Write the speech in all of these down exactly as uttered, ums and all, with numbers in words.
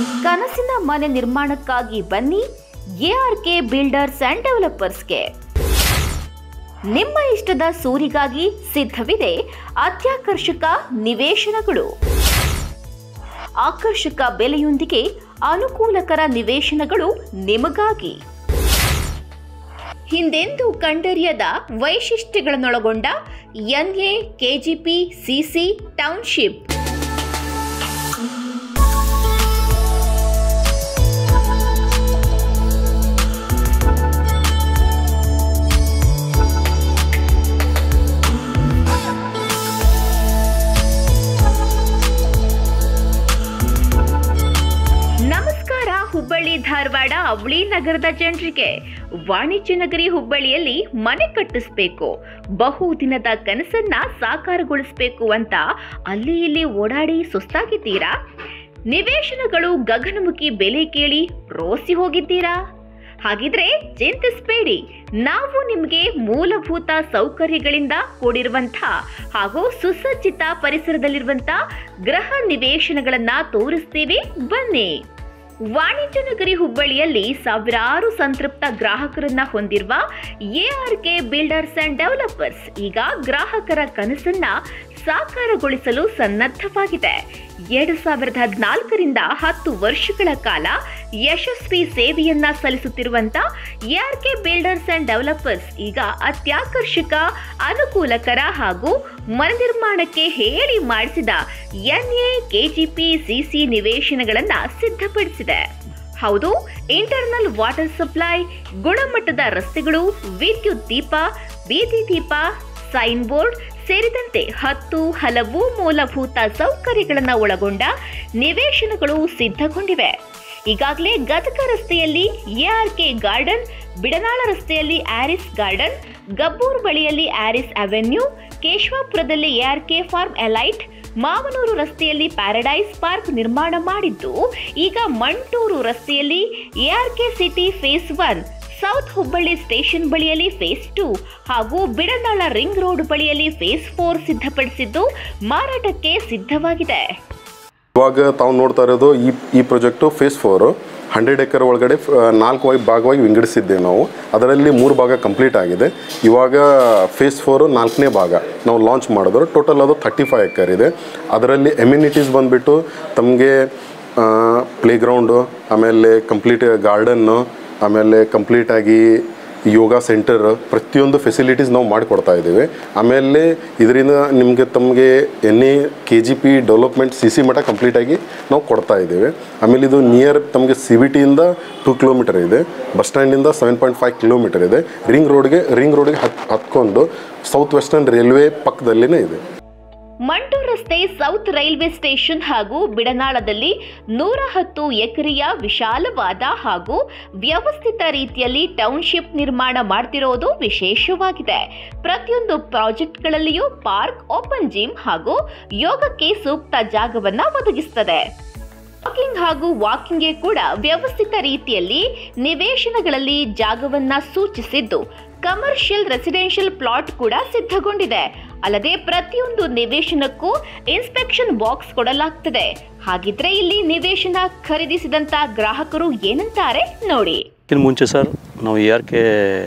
ಕನಸಿನ ಮನೆ ನಿರ್ಮಾಣಕ್ಕಾಗಿ ಬನ್ನಿ ಎಆರ್ಕೆ ಬಿಲ್ಡರ್ಸ್ ಅಂಡ್ ಡೆವಲಪರ್ಸ್ಗೆ. ನಿಮ್ಮ ಇಷ್ಟದ ಸೂರಿಗಾಗಿ ಸಿದ್ಧವಿದೆ ಅತ್ಯಾಕರ್ಷಕ ನಿವೇಶನಗಳು. ಆಕರ್ಷಕ ಬೆಲೆಯೊಂದಿಗೆ ಅನುಕೂಲಕರ ನಿವೇಶನಗಳು ನಿಮಗಾಗಿ. ಹಿಂದೆಂದೂ ಕಂಡರಿಯದ ವೈಶಿಷ್ಟ್ಯಗಳನ್ನೊಳಗೊಂಡ NA KGP CC township. Hubballi Dharwad ಅವಳಿ ನಗರದ ಜನರಿಗೆ ವಾಣಿಜ್ಯ ನಗರಿ ಹುಬ್ಬಳ್ಳಿಯಲ್ಲಿ ಮನೆ ಕಟ್ಟಿಸಬೇಕು, ಬಹುದಿನದ ಕನಸನ್ನ ಸಾಕಾರಗೊಳಿಸಬೇಕು ಅಂತ ಅಲ್ಲಿ ಇಲ್ಲಿ ಓಡಾಡಿ ಸುಸ್ತಾಗಿದ್ದೀರಾ? ನಿವೇಶನಗಳು ಗಗನಮುಖಿ ಬೆಲೆ ಕೇಳಿ ರೋಸಿ ಹೋಗಿದ್ದೀರಾ? ಹಾಗಿದ್ರೆ ಚಿಂತಿಸಬೇಡಿ, ನಾವು ನಿಮಗೆ ಮೂಲಭೂತ ಸೌಕರ್ಯಗಳಿಂದ ಕೂಡಿರುವಂಥ ಹಾಗೂ ಸುಸಜ್ಜಿತ ಪರಿಸರದಲ್ಲಿರುವಂಥ ಗೃಹ ನಿವೇಶನಗಳನ್ನ ತೋರಿಸ್ತೀವಿ, ಬನ್ನಿ. ವಾಣಿಜ್ಯ ನಗರಿ ಹುಬ್ಬಳ್ಳಿಯಲ್ಲಿ ಸಾವಿರಾರು ಸಂತೃಪ್ತ ಗ್ರಾಹಕರನ್ನ ಹೊಂದಿರುವ ಎಆರ್ಕೆ ಬಿಲ್ಡರ್ಸ್ ಅಂಡ್ ಡೆವಲಪರ್ಸ್ ಈಗ ಗ್ರಾಹಕರ ಕನಸನ್ನ ಸಾಕಾರಗೊಳಿಸಲು ಸನ್ನದ್ಧವಾಗಿದೆ. ಎರಡು ಸಾವಿರದ ಹದಿನಾಲ್ಕರಿಂದ ಹತ್ತು ವರ್ಷಗಳ ಕಾಲ ಯಶಸ್ವಿ ಸೇವೆಯನ್ನ ಸಲ್ಲಿಸುತ್ತಿರುವಂತ ಎಆರ್ಕೆ ಬಿಲ್ಡರ್ಸ್ ಅಂಡ್ ಡೆವಲಪರ್ಸ್ ಈಗ ಅತ್ಯಾಕರ್ಷಕ, ಅನುಕೂಲಕರ ಹಾಗೂ ಮನೆ ನಿರ್ಮಾಣಕ್ಕೆ ಹೇಳಿ ಮಾಡಿಸಿದ ಎನ್ಎ ಕೆಜಿಪಿ ಸಿಸಿ ನಿವೇಶನಗಳನ್ನ ಸಿದ್ಧಪಡಿಸಿದೆ. ಹೌದು, ಇಂಟರ್ನಲ್ ವಾಟರ್ ಸಪ್ಲೈ, ಗುಣಮಟ್ಟದ ರಸ್ತೆಗಳು, ವಿದ್ಯುತ್ ದೀಪ, ಬೀದಿ ದೀಪ, ಸೈನ್ ಬೋರ್ಡ್ ಸೇರಿದಂತೆ ಹತ್ತು ಹಲವು ಮೂಲಭೂತ ಸೌಕರ್ಯಗಳನ್ನು ಒಳಗೊಂಡ ನಿವೇಶನಗಳು ಸಿದ್ಧಗೊಂಡಿವೆ. ಈಗಾಗಲೇ ಗದಗ ರಸ್ತೆಯಲ್ಲಿ ಎಆರ್ಕೆ ಗಾರ್ಡನ್, ಬಿಡನಾಳ ರಸ್ತೆಯಲ್ಲಿ ಆರಿಸ್ ಗಾರ್ಡನ್, ಗಬ್ಬೂರ್ ಬಳಿಯಲ್ಲಿ ಆರಿಸ್ ಅವೆನ್ಯೂ, ಕೇಶವಾಪುರದಲ್ಲಿ ಎಆರ್ಕೆ ಫಾರ್ಮ್ ಎಲೈಟ್, ಮಾವನೂರು ರಸ್ತೆಯಲ್ಲಿ ಪ್ಯಾರಡೈಸ್ ಪಾರ್ಕ್ ನಿರ್ಮಾಣ ಮಾಡಿದ್ದು, ಈಗ ಮಂಟೂರು ರಸ್ತೆಯಲ್ಲಿ ARK city phase one, south Hubballi station ಬಳಿಯಲ್ಲಿ ಫೇಸ್ ಟೂ ಹಾಗೂ ಬಿಡನಾಳ ರಿಂಗ್ ರೋಡ್ ಬಳಿಯಲ್ಲಿ ಫೇಸ್ ಫೋರ್ ಸಿದ್ಧಪಡಿಸಿದ್ದು ಮಾರಾಟಕ್ಕೆ ಸಿದ್ಧವಾಗಿದೆ. ಇವಾಗ ತಾವು ನೋಡ್ತಾ ಇರೋದು ಈ ಈ project phase four hundred acre ಒಳಗಡೆ ನಾಲ್ಕು ವೈ ಭಾಗವಾಗಿ ವಿಂಗಡಿಸಿದ್ದೇವೆ ನಾವು. ಅದರಲ್ಲಿ ಮೂರು ಭಾಗ ಕಂಪ್ಲೀಟ್ ಆಗಿದೆ. ಇವಾಗ ಫೇಸ್ ಫೋರು ನಾಲ್ಕನೇ ಭಾಗ ನಾವು ಲಾಂಚ್ ಮಾಡಿದ್ರು. ಟೋಟಲ್ ಅದು ಥರ್ಟಿ ಫೈವ್ ಎಕರ್ ಇದೆ. ಅದರಲ್ಲಿ ಎಮ್ಯುನಿಟೀಸ್ ಬಂದುಬಿಟ್ಟು ತಮಗೆ ಪ್ಲೇಗ್ರೌಂಡು, ಆಮೇಲೆ ಕಂಪ್ಲೀಟ್ ಗಾರ್ಡನ್ನು, ಆಮೇಲೆ ಕಂಪ್ಲೀಟಾಗಿ ಯೋಗ ಸೆಂಟರ್, ಪ್ರತಿಯೊಂದು ಫೆಸಿಲಿಟೀಸ್ ನಾವು ಮಾಡಿಕೊಡ್ತಾ ಇದ್ದೀವಿ. ಆಮೇಲೆ ಇದರಿಂದ ನಿಮಗೆ ತಮಗೆ N A K G P development C C ಮಠ ಕಂಪ್ಲೀಟಾಗಿ ನಾವು ಕೊಡ್ತಾ ಇದ್ದೀವಿ. ಆಮೇಲೆ ಇದು ನಿಯರ್ ತಮಗೆ ಸಿ ವಿ ಟಿಯಿಂದ ಟೂ ಕಿಲೋಮೀಟರ್ ಇದೆ, ಬಸ್ ಸ್ಟ್ಯಾಂಡಿಂದ ಸೆವೆನ್ ಪಾಯಿಂಟ್ ಫೈವ್ ಕಿಲೋಮೀಟರ್ ಇದೆ. ರಿಂಗ್ ರೋಡ್ಗೆ ರಿಂಗ್ ರೋಡ್ಗೆ ಹತ್ ಹತ್ಕೊಂಡು ಸೌತ್ ವೆಸ್ಟರ್ನ್ ರೈಲ್ವೆ ಪಕ್ಕದಲ್ಲೇ ಇದೆ. ಮಂಟೂರು ರಸ್ತೆ ಸೌತ್ ರೈಲ್ವೆ ಸ್ಟೇಷನ್ ಹಾಗೂ ಬಿಡನಾಳದಲ್ಲಿ ನೂರ ಹತ್ತು ಎಕರೆಯ ವಿಶಾಲವಾದ ಹಾಗೂ ವ್ಯವಸ್ಥಿತ ರೀತಿಯಲ್ಲಿ ಟೌನ್ಶಿಪ್ ನಿರ್ಮಾಣ ಮಾಡ್ತಿರೋದು ವಿಶೇಷವಾಗಿದೆ. ಪ್ರತಿಯೊಂದು ಪ್ರಾಜೆಕ್ಟ್ಗಳಲ್ಲಿಯೂ ಪಾರ್ಕ್, ಓಪನ್ ಜಿಮ್ ಹಾಗೂ ಯೋಗಕ್ಕೆ ಸೂಕ್ತ ಜಾಗವನ್ನ ಒದಗಿಸುತ್ತದೆ. ವಾಕಿಂಗ್ ಹಾಗೂ ವಾಕಿಂಗ್ಗೆ ಕೂಡ ವ್ಯವಸ್ಥಿತ ರೀತಿಯಲ್ಲಿ ನಿವೇಶನಗಳಲ್ಲಿ ಜಾಗವನ್ನ ಸೂಚಿಸಿದ್ದು, ಕಮರ್ಷಿಯಲ್ ರೆಸಿಡೆನ್ಷಿಯಲ್ ಪ್ಲಾಟ್ ಕೂಡ ಸಿದ್ಧಗೊಂಡಿದೆ. ಅಲ್ಲದೆ ಪ್ರತಿಯೊಂದು ನಿವೇಶನಕ್ಕೂ ಇನ್ಸ್ಪೆಕ್ಷನ್ ಬಾಕ್ಸ್ ಕೊಡಲಾಗ್ತದೆ. ಹಾಗಿದ್ರೆ ಇಲ್ಲಿ ನಿವೇಶನ ಖರೀದಿಸಿದಂತ ಗ್ರಾಹಕರು ಏನಂತಾರೆ ನೋಡಿ. ಇನ್ನು ಮುಂಚೆ ಸರ್ ನಾವು ಎಆರ್ ಕೆ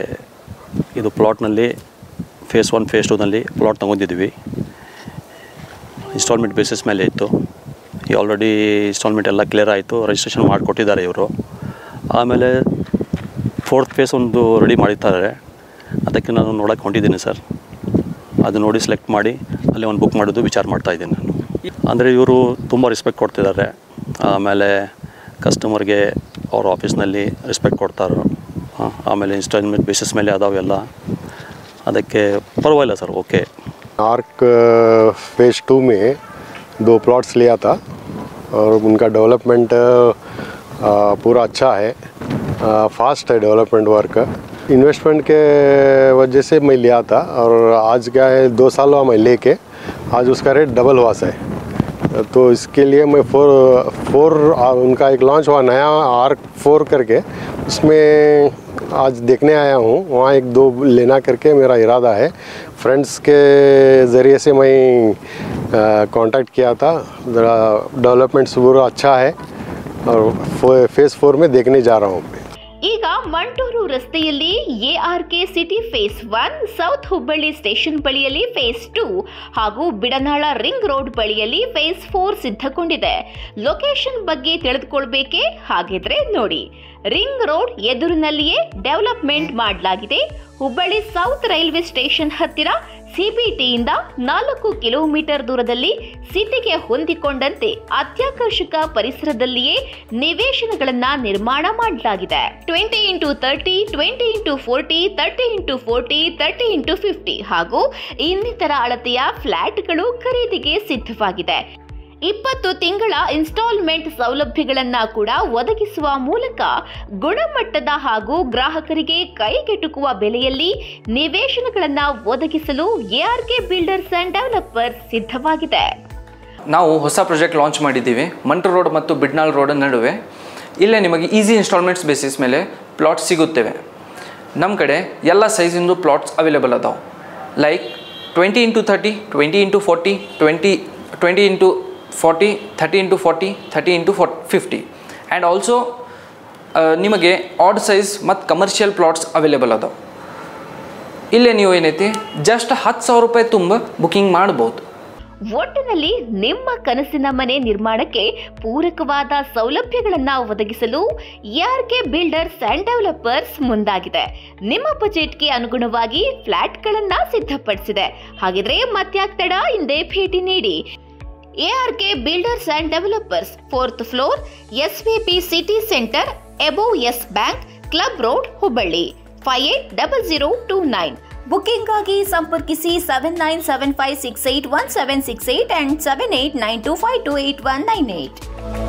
ಇದು ಪ್ಲಾಟ್ನಲ್ಲಿ ಫೇಸ್ ಒನ್ ಫೇಸ್ ಟೂನಲ್ಲಿ ಪ್ಲಾಟ್ ತಗೊಂಡಿದ್ವಿ. ಇನ್ಸ್ಟಾಲ್ಮೆಂಟ್ ಬೇಸಿಸ್ ಮೇಲೆ ಇತ್ತು. ಈ ಆಲ್ರೆಡಿ ಇನ್ಸ್ಟಾಲ್ಮೆಂಟ್ ಎಲ್ಲ ಕ್ಲಿಯರ್ ಆಯಿತು, ರಿಜಿಸ್ಟ್ರೇಷನ್ ಮಾಡಿಕೊಟ್ಟಿದ್ದಾರೆ ಇವರು. ಆಮೇಲೆ ಫೋರ್ತ್ ಫೇಸ್ ಒಂದು ರೆಡಿ ಮಾಡಿದ್ದಾರೆ. ಅದಕ್ಕೆ ನಾನು ನೋಡೋಕ್ಕೆ ಹೊಂಟಿದ್ದೀನಿ ಸರ್. ಅದು ನೋಡಿ ಸೆಲೆಕ್ಟ್ ಮಾಡಿ ಅಲ್ಲಿ ಒಂದು ಬುಕ್ ಮಾಡೋದು ವಿಚಾರ ಮಾಡ್ತಾಯಿದ್ದೀನಿ ನಾನು. ಅಂದರೆ ಇವರು ತುಂಬ ರೆಸ್ಪೆಕ್ಟ್ ಕೊಡ್ತಿದ್ದಾರೆ. ಆಮೇಲೆ ಕಸ್ಟಮರ್ಗೆ ಅವ್ರ ಆಫೀಸ್ನಲ್ಲಿ ರೆಸ್ಪೆಕ್ಟ್ ಕೊಡ್ತಾರೆ. ಆಮೇಲೆ ಇನ್ಸ್ಟಾಲ್ಮೆಂಟ್ ಬೇಸಿಸ್ ಮೇಲೆ ಅದಾವೆಲ್ಲ, ಅದಕ್ಕೆ ಪರವಾಗಿಲ್ಲ sir, okay. ARK phase two में दो प्लॉट्स लिया था और उनका डेवलपमेंट पूरा अच्छा है, फास्ट है डेवलपमेंट वर्क. इन्वेस्टमेंट के वजह से मैं लिया था और आज क्या है, दो साल हुआ मैं लेके, आज उसका रेट डबल हुआ है. तो इसके लिए मैं फोर फोर उनका एक लॉन्च हुआ नया आर्क फोर करके, उसमें आज देखने आया हूँ. वहाँ एक दो लेना करके मेरा इरादा है. फ्रेंड्स के ज़रिए से मैं कांटेक्ट किया था. ज़रा डेवलपमेंट पूरा अच्छा है और फेज़ फोर में देखने जा रहा हूँ मैं। ಈಗ ಮಂಟೂರು ರಸ್ತೆಯಲ್ಲಿ ARK city phase one, south Hubballi station ಬಳಿಯಲ್ಲಿ ಫೇಸ್ ಟೂ ಹಾಗೂ ಬಿಡನಾಳ ರಿಂಗ್ ರೋಡ್ ಬಳಿಯಲ್ಲಿ ಫೇಸ್ ಫೋರ್ ಸಿದ್ಧಗೊಂಡಿದೆ. ಲೊಕೇಶನ್ ಬಗ್ಗೆ ತಿಳಿದುಕೊಳ್ಬೇಕೆ? ಹಾಗಿದ್ರೆ ನೋಡಿ, ರಿಂಗ್ ರೋಡ್ ಎದುರಿನಲ್ಲಿಯೇ ಡೆವಲಪ್ಮೆಂಟ್ ಮಾಡಲಾಗಿದೆ. ಹುಬ್ಬಳ್ಳಿ ಸೌತ್ ರೈಲ್ವೆ ಸ್ಟೇಷನ್ ಹತ್ತಿರ ಸಿಬಿಟಿಯಿಂದ ನಾಲ್ಕು ಕಿಲೋಮೀಟರ್ ದೂರದಲ್ಲಿ ಸಿಟಿಗೆ ಹೊಂದಿಕೊಂಡಂತೆ ಅತ್ಯಾಕರ್ಷಕ ಪರಿಸರದಲ್ಲಿಯೇ ನಿವೇಶನಗಳನ್ನ ನಿರ್ಮಾಣ ಮಾಡಲಾಗಿದೆ. Twenty into thirty, twenty into forty, thirty into forty, thirty into fifty ಹಾಗೂ ಇನ್ನಿತರ ಅಳತೆಯ ಫ್ಲಾಟ್ಗಳು ಖರೀದಿಗೆ ಸಿದ್ಧವಾಗಿದೆ. ಇಪ್ಪತ್ತು ತಿಂಗಳ ಇನ್ಸ್ಟಾಲ್ಮೆಂಟ್ ಸೌಲಭ್ಯಗಳನ್ನ ಕೂಡ ಒದಗಿಸುವ ಮೂಲಕ ಗುಣಮಟ್ಟದ ಹಾಗೂ ಗ್ರಾಹಕರಿಗೆ ಕೈಗೆಟುಕುವ ಬೆಲೆಯಲ್ಲಿ ನಿವೇಶನಗಳನ್ನ ಒದಗಿಸಲು ಎಆರ್ಕೆ ಬಿಲ್ಡರ್ಸ್ ಅಂಡ್ ಡೆವಲಪರ್ಸ್ ಸಿದ್ಧವಾಗಿದೆ. ನಾವು ಹೊಸ ಪ್ರಾಜೆಕ್ಟ್ ಲಾಂಚ್ ಮಾಡಿದ್ದೀವಿ ಮಂಟೂರು ರೋಡ್ ಮತ್ತು ಬಿಡ್ನಾಳ್ ರೋಡ್ ನಡುವೆ. ಇಲ್ಲೇ ನಿಮಗೆ ಈಸಿ ಇನ್ಸ್ಟಾಲ್ಮೆಂಟ್ಸ್ ಬೇಸಿಸ್ ಮೇಲೆ ಪ್ಲಾಟ್ಸ್ ಸಿಗುತ್ತವೆ. ನಮ್ಮ ಕಡೆ ಎಲ್ಲ ಸೈಜಿಂದು ಪ್ಲಾಟ್ಸ್ ಅವೈಲೇಬಲ್ ಅದಾವೆ. Like twenty into thirty, twenty into forty, twenty twenty into forty, thirty into forty, thirty into four fifty and also ನಿಮಗೆ ಆಡ್ ಸೈಜ್ ಮತ್ತು ಕಮರ್ಷಿಯಲ್ ಪ್ಲಾಟ್ಸ್ ಅವೈಲೇಬಲ್ ಅದಾವೆ. ಇಲ್ಲೇ ನೀವು ಏನೈತಿ ಜಸ್ಟ್ ಹತ್ತು ಸಾವಿರ ರೂಪಾಯಿ ತುಂಬ ಬುಕಿಂಗ್ ಮಾಡ್ಬೋದು. ಒಟ್ಟಿನಲ್ಲಿ ನಿಮ್ಮ ಕನಸಿನ ಮನೆ ನಿರ್ಮಾಣಕ್ಕೆ ಪೂರಕವಾದ ಸೌಲಭ್ಯಗಳನ್ನು ಒದಗಿಸಲು ಎಆರ್ಕೆ ಬಿಲ್ಡರ್ಸ್ ಅಂಡ್ ಡೆವಲಪರ್ಸ್ ಮುಂದಾಗಿದೆ. ನಿಮ್ಮ ಬಜೆಟ್ಗೆ ಅನುಗುಣವಾಗಿ ಫ್ಲಾಟ್ಗಳನ್ನು ಸಿದ್ಧಪಡಿಸಿದೆ. ಹಾಗಿದ್ರೆ ಮತ್ಯಾಕ್ ತಡ, ಹಿಂದೆ ಭೇಟಿ ನೀಡಿ. ARK builders and developers, fourth floor, SVP city centre, above Yes bank, club road, Hubballi, five eight double zero two nine. Booking ಆಗಿ ಸಂಪರ್ಕಿಸಿ seven nine seven five six eight one seven six eight and seven eight nine two five two eight one nine eight.